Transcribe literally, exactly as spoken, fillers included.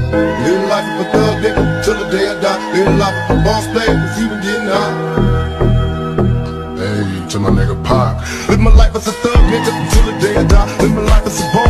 Live life of a thug nigga till the day I die. Live life of a boss player, cause even getting high. Hey, to my nigga Pop. Live my life as a thug nigga till the day I die. Live my life as a boss